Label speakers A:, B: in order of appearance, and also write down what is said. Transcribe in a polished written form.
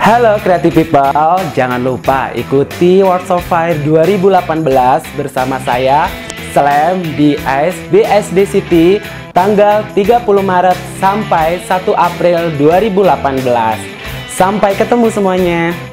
A: Halo Creative People, jangan lupa ikuti Workshop Fire 2018 bersama saya Slam di ASBSD City tanggal 30 Maret sampai 1 April 2018. Sampai ketemu semuanya.